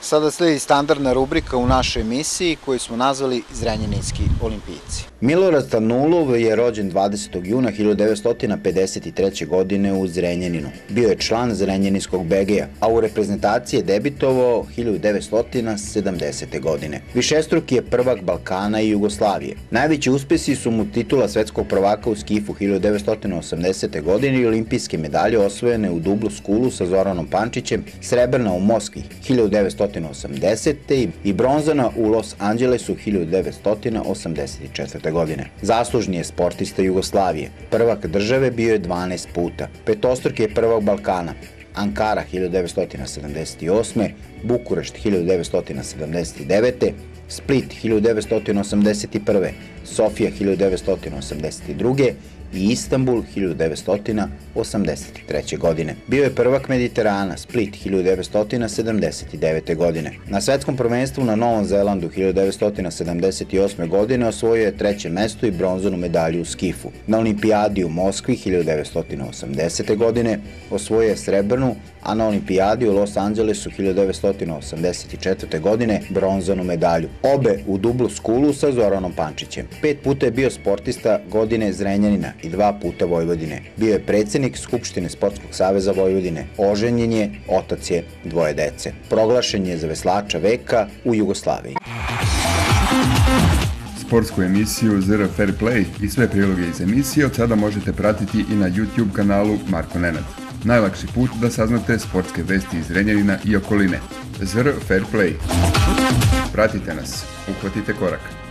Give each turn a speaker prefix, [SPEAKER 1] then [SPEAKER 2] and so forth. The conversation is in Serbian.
[SPEAKER 1] Sada sledi standardna rubrika u našoj emisiji koju smo nazvali Zrenjaninski olimpijci.
[SPEAKER 2] Milorad Stanulov je rođen 20. juna 1953. godine u Zrenjaninu. Bio je član Zrenjaninskog BG-a, a u reprezentaciji je debitovao 1970. godine. Višestruki je prvak Balkana i Jugoslavije. Najveći uspesi su mu titula svetskog prvaka u skifu 1980. godine i olimpijske medalje osvojene u dublu skulu sa Zoranom Pančićem, srebrna u Moskvi 1980. i bronzana u Los Angelesu 1984. godine. Zaslužni je sportista Jugoslavije. Prvak države bio je 12 puta. Petostruki je prvak Balkana. Ankara 1978. Bukurešt 1979. Split 1981. Sofija 1982. i Istanbul 1983. godine. Bio je prvak Mediterana, Split 1979. godine. Na svetskom prvenstvu na Novom Zelandu 1978. godine osvojio je treće mesto i bronzanu medalju u skifu. Na olimpijadi u Moskvi 1980. godine osvojio je srebrnu, a na olimpijadi u Los Angelesu 1984. godine bronzanu medalju. Obe u dublu skulu sa Zoranom Pančićem. 5 puta je bio sportista godine Zrenjanina i 2 puta Vojvodine. Bio je predsednik Skupštine Sportskog saveza Vojvodine. Oženjen je, otac je 2 dece. Proglašen je za veslača veka u Jugoslaviji.
[SPEAKER 3] Sportsku emisiju ZR Fair Play i sve priloge iz emisije od sada možete pratiti i na YouTube kanalu Marko Nenad. Najlakši put da saznate sportske vesti iz Zrenjanina i okoline. ZR Fair Play. Pratite nas, uhvatite korak.